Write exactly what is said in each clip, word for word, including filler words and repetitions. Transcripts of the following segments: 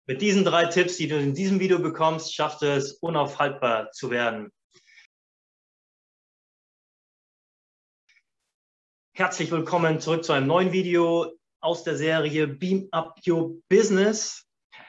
Mit diesen drei Tipps, die du in diesem Video bekommst, schaffst du es, unaufhaltbar zu werden. Herzlich willkommen zurück zu einem neuen Video aus der Serie Beam Up Your Business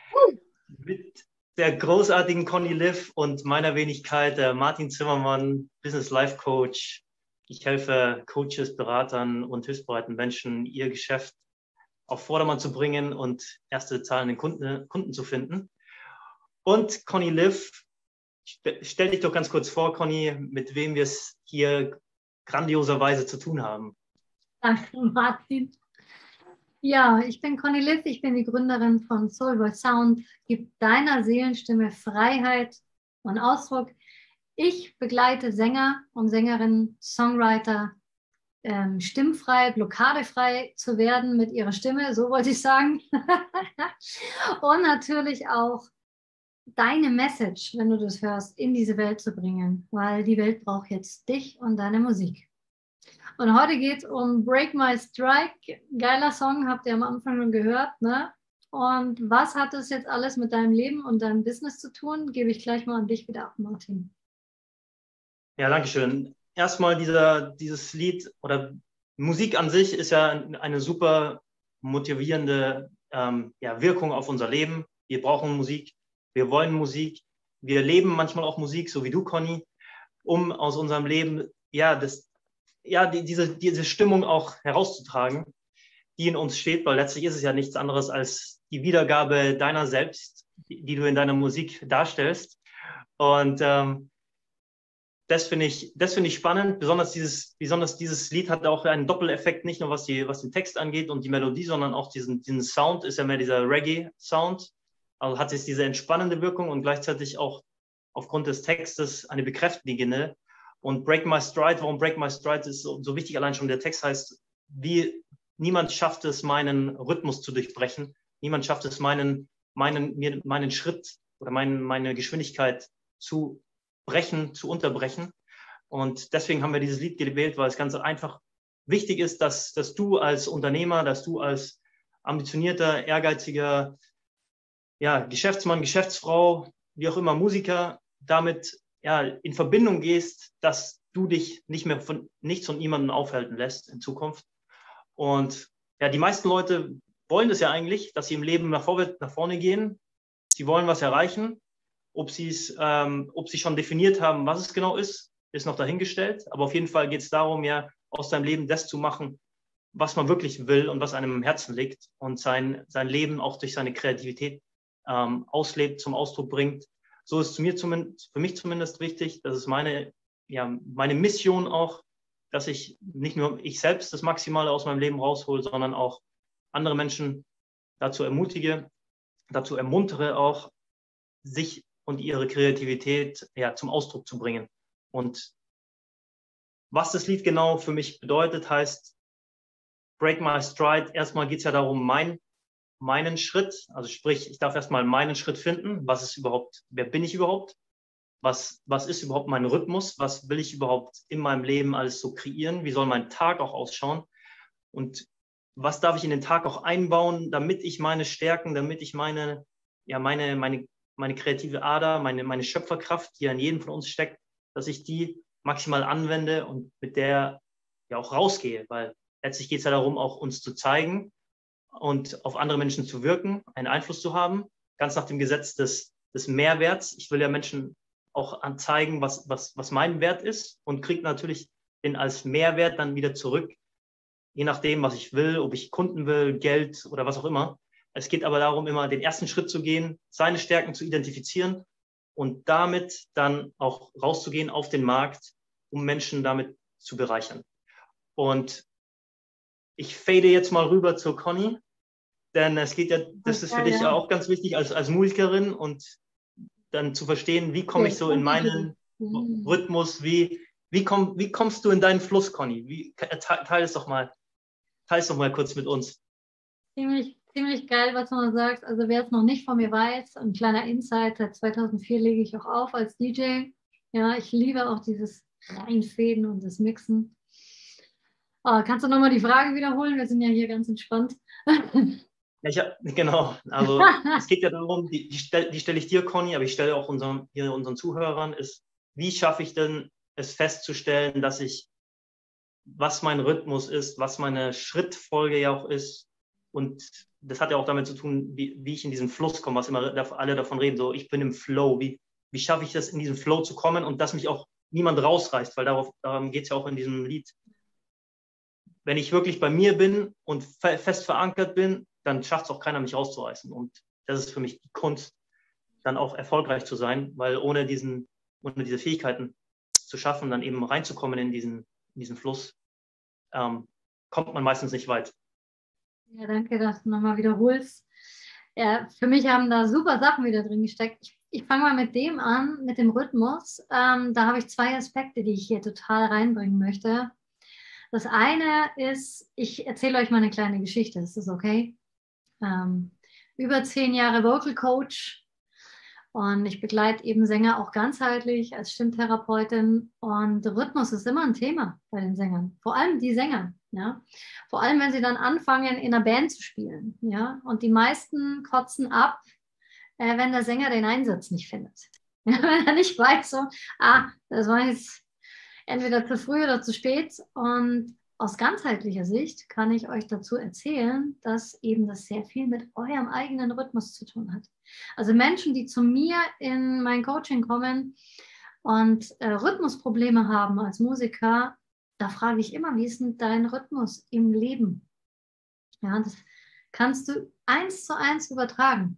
mit der großartigen Conny Liv und meiner Wenigkeit, der Martin Zimmermann, Business Life Coach. Ich helfe Coaches, Beratern und hilfsbereiten Menschen, ihr Geschäft auf Vordermann zu bringen und erste zahlende Kunden, Kunden zu finden. Und Conny Liv, stell dich doch ganz kurz vor, Conny, mit wem wir es hier grandioserweise zu tun haben. Danke, Martin. Ja, ich bin Conny Liv, ich bin die Gründerin von Soulboy Sound. Gib deiner Seelenstimme Freiheit und Ausdruck. Ich begleite Sänger und Sängerinnen, Songwriter, ähm, stimmfrei, blockadefrei zu werden mit ihrer Stimme, so wollte ich sagen. Und natürlich auch deine Message, wenn du das hörst, in diese Welt zu bringen, weil die Welt braucht jetzt dich und deine Musik. Und heute geht es um Break My Strike. Geiler Song, habt ihr am Anfang schon gehört, ne? Und was hat das jetzt alles mit deinem Leben und deinem Business zu tun? Gebe ich gleich mal an dich wieder ab, Martin. Ja, danke schön. Erstmal dieser, dieses Lied oder Musik an sich ist ja eine super motivierende ähm, ja, Wirkung auf unser Leben. Wir brauchen Musik, wir wollen Musik, wir leben manchmal auch Musik, so wie du, Conny, um aus unserem Leben ja, das, ja die, diese, diese Stimmung auch herauszutragen, die in uns steht, weil letztlich ist es ja nichts anderes als die Wiedergabe deiner selbst, die, die du in deiner Musik darstellst. Und ähm, Das finde ich, das finde ich spannend. Besonders dieses, besonders dieses Lied hat auch einen Doppeleffekt, nicht nur was, die, was den Text angeht und die Melodie, sondern auch diesen, diesen Sound, ist ja mehr dieser Reggae-Sound. Also hat es diese entspannende Wirkung und gleichzeitig auch aufgrund des Textes eine bekräftigende. Und Break My Stride, warum Break My Stride ist so, so wichtig, allein schon der Text heißt, wie niemand schafft es, meinen Rhythmus zu durchbrechen. Niemand schafft es, meinen, meinen, mir, meinen Schritt oder meinen, meine Geschwindigkeit zu brechen, zu unterbrechen. Und deswegen haben wir dieses Lied gewählt, weil es ganz einfach wichtig ist, dass, dass du als Unternehmer, dass du als ambitionierter, ehrgeiziger ja, Geschäftsmann, Geschäftsfrau, wie auch immer Musiker, damit ja, in Verbindung gehst, dass du dich nicht mehr von nichts und niemandem aufhalten lässt in Zukunft. Und ja, die meisten Leute wollen das ja eigentlich, dass sie im Leben nach, vorwärts, nach vorne gehen. Sie wollen was erreichen. Ob, ähm, ob sie schon definiert haben, was es genau ist, ist noch dahingestellt. Aber auf jeden Fall geht es darum, ja, aus seinem Leben das zu machen, was man wirklich will und was einem im Herzen liegt und sein, sein Leben auch durch seine Kreativität ähm, auslebt, zum Ausdruck bringt. So ist es zu mir zumindest, für mich zumindest wichtig. Das ist meine, ja, meine Mission auch, dass ich nicht nur ich selbst das Maximale aus meinem Leben raushole, sondern auch andere Menschen dazu ermutige, dazu ermuntere auch, sich und ihre Kreativität ja, zum Ausdruck zu bringen. Und was das Lied genau für mich bedeutet, heißt Break My Stride. Erstmal geht es ja darum, mein, meinen Schritt, also sprich, ich darf erstmal meinen Schritt finden. Was ist überhaupt, wer bin ich überhaupt? Was, was ist überhaupt mein Rhythmus? Was will ich überhaupt in meinem Leben alles so kreieren? Wie soll mein Tag auch ausschauen? Und was darf ich in den Tag auch einbauen, damit ich meine Stärken, damit ich meine, ja, meine, meine meine kreative Ader, meine, meine Schöpferkraft, die ja in jedem von uns steckt, dass ich die maximal anwende und mit der ja auch rausgehe, weil letztlich geht es ja darum, auch uns zu zeigen und auf andere Menschen zu wirken, einen Einfluss zu haben, ganz nach dem Gesetz des, des Mehrwerts. Ich will ja Menschen auch zeigen, was, was, was mein Wert ist und kriege natürlich den als Mehrwert dann wieder zurück, je nachdem, was ich will, ob ich Kunden will, Geld oder was auch immer. Es geht aber darum, immer den ersten Schritt zu gehen, seine Stärken zu identifizieren und damit dann auch rauszugehen auf den Markt, um Menschen damit zu bereichern. Und ich fade jetzt mal rüber zur Conny, denn es geht ja, das ist für dich ja auch ganz wichtig als, als Musikerin und dann zu verstehen, wie komme ich so in meinen Rhythmus, wie, wie, komm, wie kommst du in deinen Fluss, Conny? Wie, teil es doch mal, teil es doch mal kurz mit uns. Ziemlich Ziemlich geil, was du noch sagst. Also wer es noch nicht von mir weiß, ein kleiner Insight, seit zweitausendvier lege ich auch auf als D J. Ja, ich liebe auch dieses Reinfäden und das Mixen. Oh, kannst du nochmal die Frage wiederholen? Wir sind ja hier ganz entspannt. Ja, ich hab, genau, also es geht ja darum, die, die stelle die stell ich dir, Conny, aber ich stelle auch unseren, hier unseren Zuhörern, ist, wie schaffe ich denn es festzustellen, dass ich, was mein Rhythmus ist, was meine Schrittfolge ja auch ist. Und das hat ja auch damit zu tun, wie, wie ich in diesen Fluss komme, was immer alle davon reden, so ich bin im Flow, wie, wie schaffe ich das, in diesen Flow zu kommen und dass mich auch niemand rausreißt, weil darauf, darum geht es ja auch in diesem Lied. Wenn ich wirklich bei mir bin und fe fest verankert bin, dann schafft es auch keiner, mich rauszureißen. Und das ist für mich die Kunst, dann auch erfolgreich zu sein, weil ohne, diesen, ohne diese Fähigkeiten zu schaffen, dann eben reinzukommen in diesen, in diesen Fluss, ähm, kommt man meistens nicht weit. Ja, danke, dass du nochmal wiederholst. Ja, für mich haben da super Sachen wieder drin gesteckt. Ich, ich fange mal mit dem an, mit dem Rhythmus. Ähm, da habe ich zwei Aspekte, die ich hier total reinbringen möchte. Das eine ist, ich erzähle euch mal eine kleine Geschichte, ist das okay? Ähm, über zehn Jahre Vocal Coach und ich begleite eben Sänger auch ganzheitlich als Stimmtherapeutin und Rhythmus ist immer ein Thema bei den Sängern, vor allem die Sänger, ja, vor allem wenn sie dann anfangen in einer Band zu spielen, ja, und die meisten kotzen ab, äh, wenn der Sänger den Einsatz nicht findet, ja, wenn er nicht weiß, so, ah, das war jetzt entweder zu früh oder zu spät. Und aus ganzheitlicher Sicht kann ich euch dazu erzählen, dass eben das sehr viel mit eurem eigenen Rhythmus zu tun hat. Also Menschen, die zu mir in mein Coaching kommen und äh, Rhythmusprobleme haben als Musiker, da frage ich immer, wie ist denn dein Rhythmus im Leben? Ja, das kannst du eins zu eins übertragen.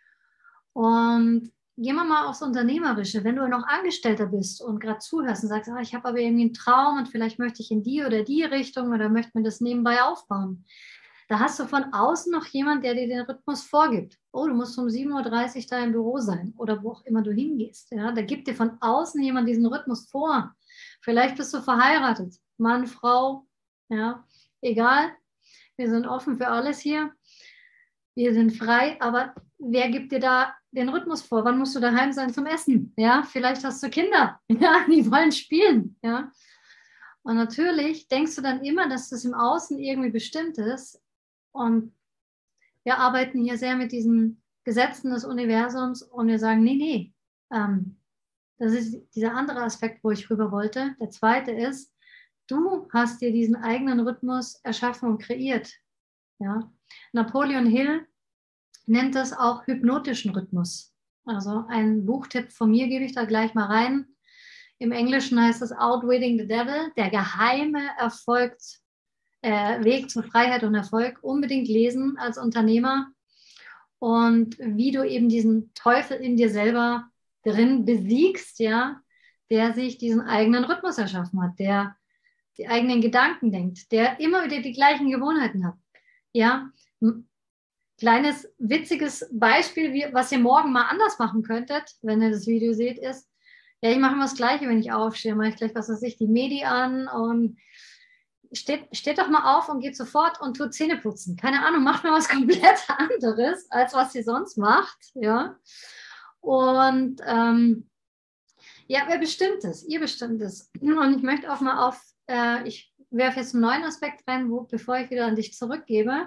Und gehen wir mal aufs Unternehmerische. Wenn du noch Angestellter bist und gerade zuhörst und sagst, ah, ich habe aber irgendwie einen Traum und vielleicht möchte ich in die oder die Richtung oder möchte mir das nebenbei aufbauen. Da hast du von außen noch jemand, der dir den Rhythmus vorgibt. Oh, du musst um sieben Uhr dreißig da im Büro sein oder wo auch immer du hingehst. Ja? Da gibt dir von außen jemand diesen Rhythmus vor. Vielleicht bist du verheiratet, Mann, Frau, ja, egal. Wir sind offen für alles hier. Wir sind frei, aber wer gibt dir da den Rhythmus vor? Wann musst du daheim sein zum Essen? Ja, vielleicht hast du Kinder, ja, die wollen spielen, ja. Und natürlich denkst du dann immer, dass das im Außen irgendwie bestimmt ist. Und wir arbeiten hier sehr mit diesen Gesetzen des Universums und wir sagen, nee, nee, ähm, das ist dieser andere Aspekt, wo ich rüber wollte. Der zweite ist, du hast dir diesen eigenen Rhythmus erschaffen und kreiert. Ja. Napoleon Hill nennt das auch hypnotischen Rhythmus. Also ein Buchtipp von mir gebe ich da gleich mal rein. Im Englischen heißt es Outwitting the Devil, der geheime Erfolg, äh, Weg zur Freiheit und Erfolg. Unbedingt lesen als Unternehmer und wie du eben diesen Teufel in dir selber drin besiegst, ja, der sich diesen eigenen Rhythmus erschaffen hat, der die eigenen Gedanken denkt, der immer wieder die gleichen Gewohnheiten hat. Ja, kleines witziges Beispiel, wie, was ihr morgen mal anders machen könntet, wenn ihr das Video seht, ist, ja, ich mache immer das Gleiche, wenn ich aufstehe, mache ich gleich, was weiß ich, die Medi an und steht, steht doch mal auf und geht sofort und tut Zähne putzen. Keine Ahnung, macht mal was komplett anderes, als was ihr sonst macht, ja. Und ähm, ja, wer bestimmt es? Ihr bestimmt es. Und ich möchte auch mal auf, äh, ich werfe jetzt einen neuen Aspekt rein, wo, bevor ich wieder an dich zurückgebe.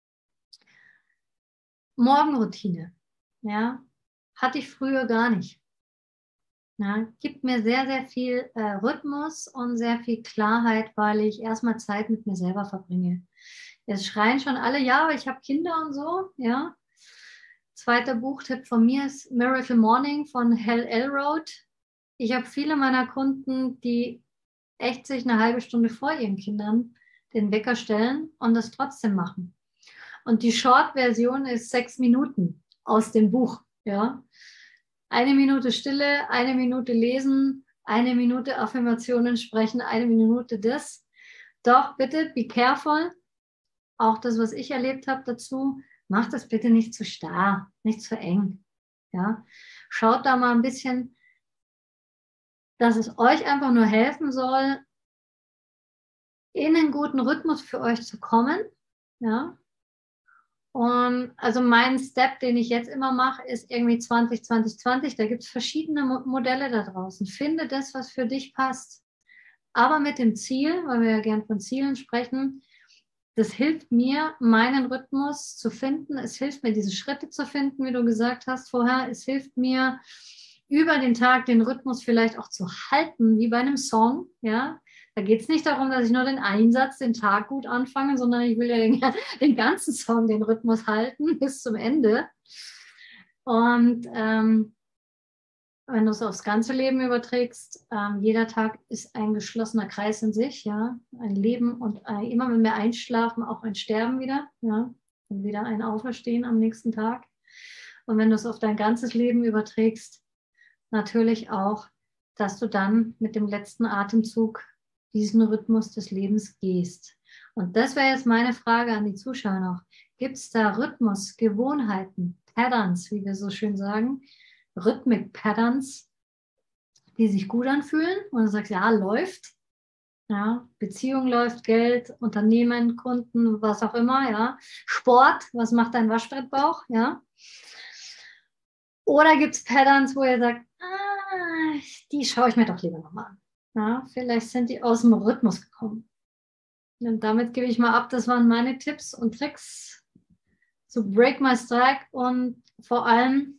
Morgenroutine, ja, hatte ich früher gar nicht. Ja, gibt mir sehr, sehr viel äh, Rhythmus und sehr viel Klarheit, weil ich erstmal Zeit mit mir selber verbringe. Jetzt schreien schon alle, ja, aber ich habe Kinder und so, ja. Zweiter Buchtipp von mir ist Miracle Morning von Hal Elrod. Ich habe viele meiner Kunden, die echt sich eine halbe Stunde vor ihren Kindern den Wecker stellen und das trotzdem machen. Und die Short-Version ist sechs Minuten aus dem Buch. Ja? Eine Minute Stille, eine Minute lesen, eine Minute Affirmationen sprechen, eine Minute das. Doch bitte, be careful. Auch das, was ich erlebt habe dazu, macht das bitte nicht zu starr, nicht zu eng. Ja? Schaut da mal ein bisschen, dass es euch einfach nur helfen soll, in einen guten Rhythmus für euch zu kommen. Ja? Und also mein Step, den ich jetzt immer mache, ist irgendwie zwanzig, zwanzig, zwanzig. Da gibt es verschiedene Mo- Modelle da draußen. Finde das, was für dich passt. Aber mit dem Ziel, weil wir ja gern von Zielen sprechen, das hilft mir, meinen Rhythmus zu finden. Es hilft mir, diese Schritte zu finden, wie du gesagt hast vorher. Es hilft mir, über den Tag den Rhythmus vielleicht auch zu halten, wie bei einem Song. Ja? Da geht es nicht darum, dass ich nur den Einsatz, den Tag gut anfange, sondern ich will ja den, den ganzen Song, den Rhythmus halten bis zum Ende. Und ähm, wenn du es aufs ganze Leben überträgst, ähm, jeder Tag ist ein geschlossener Kreis in sich, ja, ein Leben und ein, immer wenn wir einschlafen, auch ein Sterben wieder, ja, und wieder ein Auferstehen am nächsten Tag. Und wenn du es auf dein ganzes Leben überträgst, natürlich auch, dass du dann mit dem letzten Atemzug diesen Rhythmus des Lebens gehst. Und das wäre jetzt meine Frage an die Zuschauer noch. Gibt es da Rhythmus, Gewohnheiten, Patterns, wie wir so schön sagen, Rhythmik-Patterns, die sich gut anfühlen und du sagst, ja, läuft, ja, Beziehung läuft, Geld, Unternehmen, Kunden, was auch immer, ja, Sport, was macht dein Waschbrettbauch, ja, oder gibt es Patterns, wo ihr sagt, ah, die schaue ich mir doch lieber nochmal an, ja, vielleicht sind die aus dem Rhythmus gekommen. Und damit gebe ich mal ab, das waren meine Tipps und Tricks zu Break My Strike und vor allem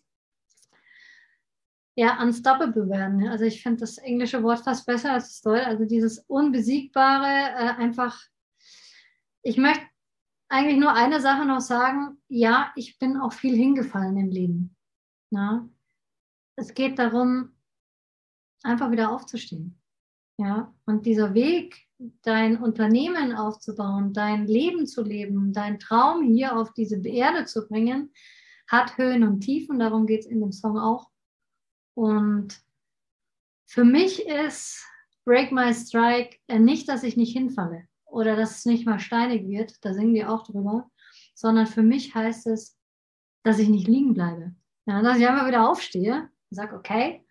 ja, unstoppable werden. Also ich finde das englische Wort fast besser als das deutsche. Also dieses Unbesiegbare, äh, einfach, ich möchte eigentlich nur eine Sache noch sagen. Ja, ich bin auch viel hingefallen im Leben. Ja? Es geht darum, einfach wieder aufzustehen. Ja? Und dieser Weg, dein Unternehmen aufzubauen, dein Leben zu leben, dein Traum hier auf diese Erde zu bringen, hat Höhen und Tiefen. Darum geht es in dem Song auch. Und für mich ist Break My Strike nicht, dass ich nicht hinfalle oder dass es nicht mal steinig wird, da singen die auch drüber, sondern für mich heißt es, dass ich nicht liegen bleibe. Ja, dass ich einfach wieder aufstehe und sage, okay,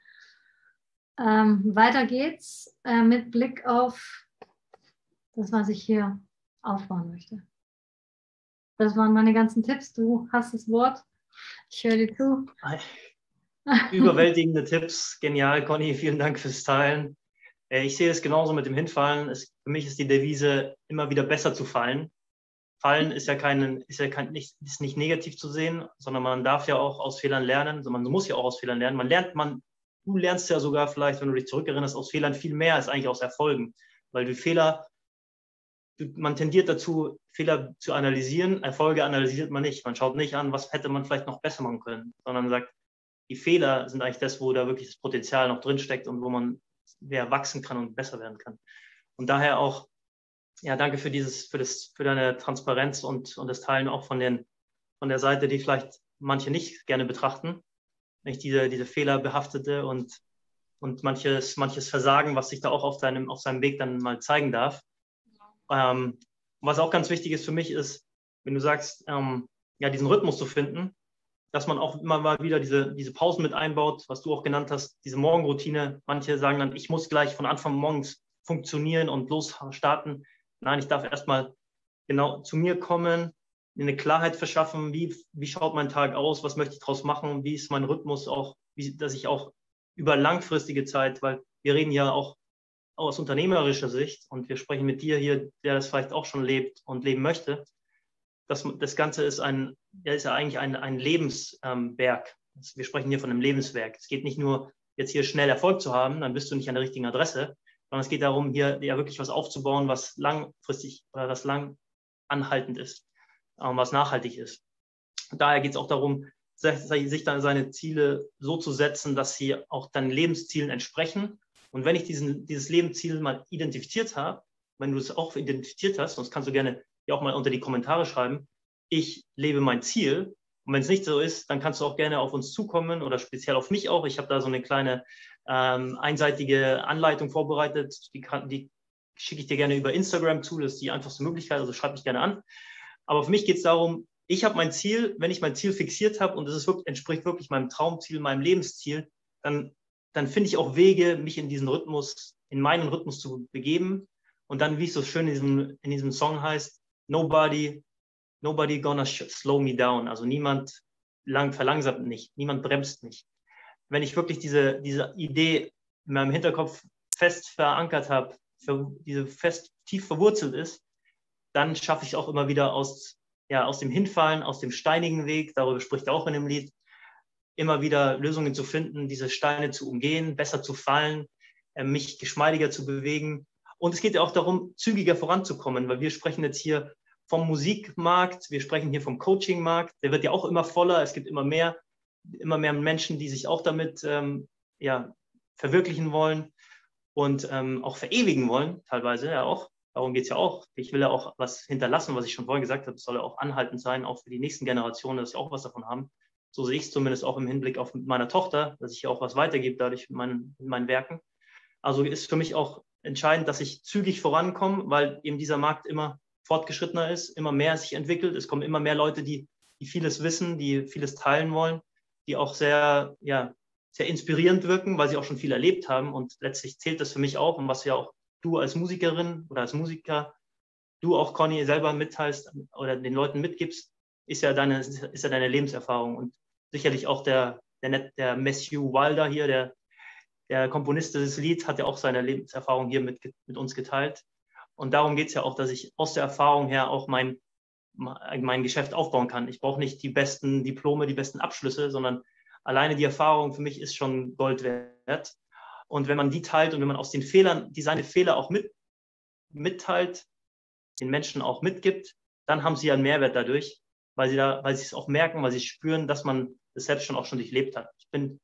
ähm, weiter geht's äh, mit Blick auf das, was ich hier aufbauen möchte. Das waren meine ganzen Tipps. Du hast das Wort. Ich höre dir zu. Überwältigende Tipps, genial, Conny, vielen Dank fürs Teilen. Ich sehe es genauso mit dem Hinfallen. Es, für mich ist die Devise, immer wieder besser zu fallen. Fallen ist ja, kein, ist ja kein, nicht, ist nicht negativ zu sehen, sondern man darf ja auch aus Fehlern lernen. Also man muss ja auch aus Fehlern lernen. Man lernt, man, du lernst ja sogar vielleicht, wenn du dich zurückerinnerst, aus Fehlern viel mehr als eigentlich aus Erfolgen. Weil du Fehler, man tendiert dazu, Fehler zu analysieren. Erfolge analysiert man nicht. Man schaut nicht an, was hätte man vielleicht noch besser machen können, sondern sagt, die Fehler sind eigentlich das, wo da wirklich das Potenzial noch drinsteckt und wo man mehr wachsen kann und besser werden kann. Und daher auch, ja, danke für dieses, für das, für deine Transparenz und, und das Teilen auch von den, von der Seite, die vielleicht manche nicht gerne betrachten. Nicht diese, diese fehlerbehaftete und, und manches, manches Versagen, was sich da auch auf deinem, auf seinem Weg dann mal zeigen darf. Ähm, was auch ganz wichtig ist für mich ist, wenn du sagst, ähm, ja, diesen Rhythmus zu finden, dass man auch immer mal wieder diese, diese Pausen mit einbaut, was du auch genannt hast, diese Morgenroutine. Manche sagen dann, ich muss gleich von Anfang morgens funktionieren und losstarten. Nein, ich darf erstmal genau zu mir kommen, mir eine Klarheit verschaffen, wie, wie schaut mein Tag aus, was möchte ich daraus machen, wie ist mein Rhythmus auch, wie, dass ich auch über langfristige Zeit, weil wir reden ja auch aus unternehmerischer Sicht und wir sprechen mit dir hier, der das vielleicht auch schon lebt und leben möchte. Das, das Ganze ist, ein, ja, ist ja eigentlich ein, ein Lebenswerk. Ähm, wir sprechen hier von einem Lebenswerk. Es geht nicht nur, jetzt hier schnell Erfolg zu haben, dann bist du nicht an der richtigen Adresse, sondern es geht darum, hier ja wirklich was aufzubauen, was langfristig oder was lang anhaltend ist, ähm, was nachhaltig ist. Und daher geht es auch darum, sich dann seine Ziele so zu setzen, dass sie auch deinen Lebenszielen entsprechen. Und wenn ich diesen, dieses Lebensziel mal identifiziert habe, wenn du es auch identifiziert hast, sonst kannst du gerne ja auch mal unter die Kommentare schreiben, ich lebe mein Ziel. Und wenn es nicht so ist, dann kannst du auch gerne auf uns zukommen oder speziell auf mich auch. Ich habe da so eine kleine ähm, einseitige Anleitung vorbereitet. Die, kann, die schicke ich dir gerne über Instagram zu. Das ist die einfachste Möglichkeit, also schreib mich gerne an. Aber für mich geht es darum, ich habe mein Ziel, wenn ich mein Ziel fixiert habe und es wirklich, entspricht wirklich meinem Traumziel, meinem Lebensziel, dann, dann finde ich auch Wege, mich in diesen Rhythmus, in meinen Rhythmus zu begeben. Und dann, wie es so schön in diesem, in diesem Song heißt, Nobody, nobody gonna slow me down. Also niemand lang, verlangsamt mich, niemand bremst mich. Wenn ich wirklich diese, diese Idee in meinem Hinterkopf fest verankert habe, für diese fest tief verwurzelt ist, dann schaffe ich auch immer wieder aus, ja, aus dem Hinfallen, aus dem steinigen Weg, darüber spricht er auch in dem Lied, immer wieder Lösungen zu finden, diese Steine zu umgehen, besser zu fallen, äh, mich geschmeidiger zu bewegen. Und es geht ja auch darum, zügiger voranzukommen, weil wir sprechen jetzt hier vom Musikmarkt, wir sprechen hier vom Coachingmarkt, der wird ja auch immer voller, es gibt immer mehr, immer mehr Menschen, die sich auch damit ähm, ja, verwirklichen wollen und ähm, auch verewigen wollen, teilweise ja auch. Darum geht es ja auch. Ich will ja auch was hinterlassen, was ich schon vorhin gesagt habe. Es soll ja auch anhaltend sein, auch für die nächsten Generationen, dass sie auch was davon haben. So sehe ich es zumindest auch im Hinblick auf meiner Tochter, dass ich ja auch was weitergebe dadurch mit meinen, mit meinen Werken. Also ist für mich auch entscheidend, dass ich zügig vorankomme, weil eben dieser Markt immer fortgeschrittener ist, immer mehr sich entwickelt. Es kommen immer mehr Leute, die, die vieles wissen, die vieles teilen wollen, die auch sehr, ja, sehr inspirierend wirken, weil sie auch schon viel erlebt haben. Und letztlich zählt das für mich auch, und was ja auch du als Musikerin oder als Musiker, du auch, Conny, selber mitteilst oder den Leuten mitgibst, ist ja deine, ist ja deine Lebenserfahrung. Und sicherlich auch der, der, der Matthew Wilder hier, der, der Komponist dieses Lieds, hat ja auch seine Lebenserfahrung hier mit, mit uns geteilt. Und darum geht es ja auch, dass ich aus der Erfahrung her auch mein, mein Geschäft aufbauen kann. Ich brauche nicht die besten Diplome, die besten Abschlüsse, sondern alleine die Erfahrung für mich ist schon Gold wert. Und wenn man die teilt und wenn man aus den Fehlern, die seine Fehler auch mit, mitteilt, den Menschen auch mitgibt, dann haben sie einen Mehrwert dadurch, weil sie da, weil sie es auch merken, weil sie spüren, dass man das selbst schon auch schon durchlebt hat. Ich bin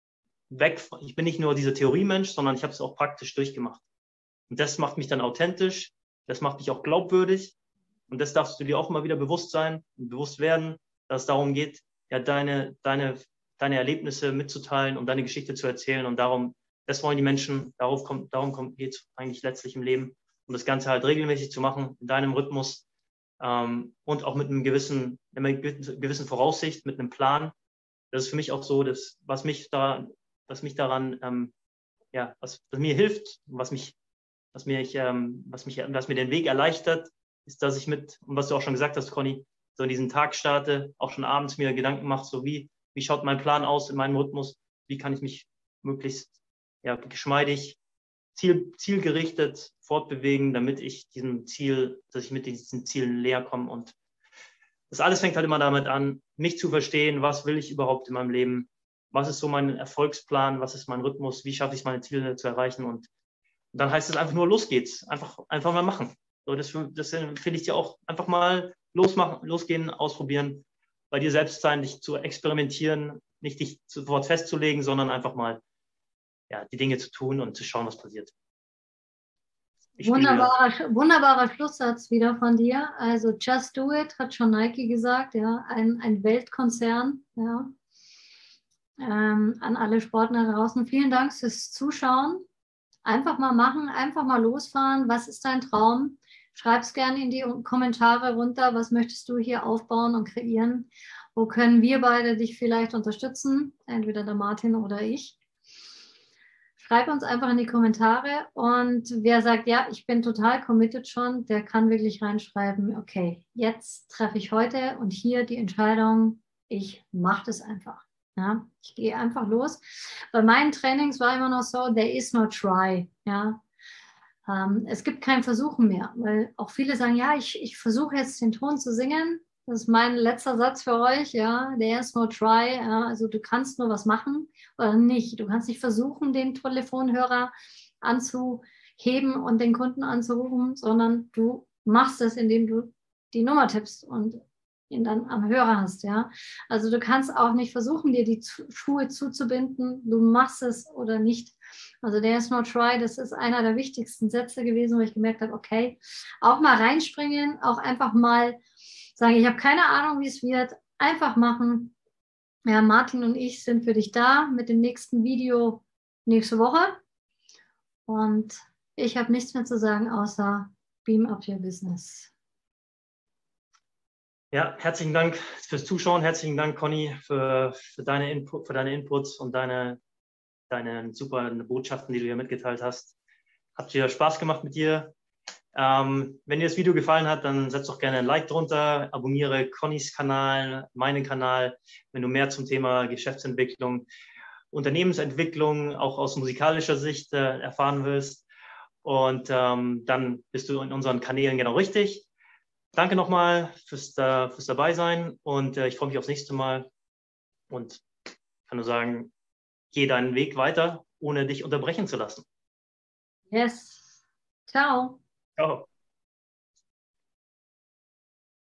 weg, ich bin nicht nur dieser Theoriemensch, sondern ich habe es auch praktisch durchgemacht. Und das macht mich dann authentisch, das macht mich auch glaubwürdig. Und das darfst du dir auch immer wieder bewusst sein und bewusst werden, dass es darum geht, ja, deine, deine, deine Erlebnisse mitzuteilen und deine Geschichte zu erzählen. Und darum, das wollen die Menschen, darauf kommt, darum geht es eigentlich letztlich im Leben. Und das Ganze halt regelmäßig zu machen, in deinem Rhythmus ähm, und auch mit einem gewissen, einer gewissen Voraussicht, mit einem Plan. Das ist für mich auch so, dass, was mich da, was mich daran, ähm, ja, was, was mir hilft, was mich, was mir, ich, ähm, was mich, was mir den Weg erleichtert, ist, dass ich mit, und was du auch schon gesagt hast, Conny, so in diesen Tag starte, auch schon abends mir Gedanken mache, so wie, wie schaut mein Plan aus in meinem Rhythmus, wie kann ich mich möglichst ja, geschmeidig, ziel, zielgerichtet fortbewegen, damit ich diesem Ziel, dass ich mit diesen Zielen näher komme. Und das alles fängt halt immer damit an, mich zu verstehen, was will ich überhaupt in meinem Leben, was ist so mein Erfolgsplan, was ist mein Rhythmus, wie schaffe ich es, meine Ziele zu erreichen. Und dann heißt es einfach nur, los geht's, einfach, einfach mal machen. So, das das finde ich dir auch, einfach mal losmachen, losgehen, ausprobieren, bei dir selbst sein, dich zu experimentieren, nicht dich sofort festzulegen, sondern einfach mal ja, die Dinge zu tun und zu schauen, was passiert. Wunderbarer, wunderbarer Schlusssatz wieder von dir. Also just do it, hat schon Nike gesagt, ja, ein, ein Weltkonzern, ja. Ähm, an alle Sportler draußen. Vielen Dank fürs Zuschauen. Einfach mal machen, einfach mal losfahren. Was ist dein Traum? Schreib es gerne in die Kommentare runter. Was möchtest du hier aufbauen und kreieren? Wo können wir beide dich vielleicht unterstützen? Entweder der Martin oder ich. Schreib uns einfach in die Kommentare. Und wer sagt, ja, ich bin total committed schon, der kann wirklich reinschreiben, okay, jetzt treffe ich heute und hier die Entscheidung, ich mache das einfach. Ja, ich gehe einfach los. Bei meinen Trainings war immer noch so, there is no try. Ja, ähm, es gibt kein Versuchen mehr, weil auch viele sagen, ja, ich, ich versuche jetzt den Ton zu singen. Das ist mein letzter Satz für euch. Ja, there is no try. Ja, also du kannst nur was machen oder nicht. Du kannst nicht versuchen, den Telefonhörer anzuheben und den Kunden anzurufen, sondern du machst es, indem du die Nummer tippst und ihn dann am Hörer hast, ja. Also du kannst auch nicht versuchen, dir die Schuhe zuzubinden, du machst es oder nicht. Also there is no try, das ist einer der wichtigsten Sätze gewesen, wo ich gemerkt habe, okay, auch mal reinspringen, auch einfach mal sagen, ich habe keine Ahnung, wie es wird, einfach machen. Ja, Martin und ich sind für dich da mit dem nächsten Video nächste Woche und ich habe nichts mehr zu sagen, außer beam up your business. Ja, herzlichen Dank fürs Zuschauen. Herzlichen Dank, Conny, für, für, deine, Input, für deine Inputs und deine, deine super Botschaften, die du hier mitgeteilt hast. Hat dir Spaß gemacht mit dir. Ähm, wenn dir das Video gefallen hat, dann setz doch gerne ein Like drunter, abonniere Connys Kanal, meinen Kanal, wenn du mehr zum Thema Geschäftsentwicklung, Unternehmensentwicklung, auch aus musikalischer Sicht äh, erfahren willst. Und ähm, dann bist du in unseren Kanälen genau richtig. danke nochmal fürs, äh, fürs Dabeisein und äh, ich freue mich aufs nächste Mal und kann nur sagen, geh deinen Weg weiter, ohne dich unterbrechen zu lassen. Yes. Ciao. Ciao.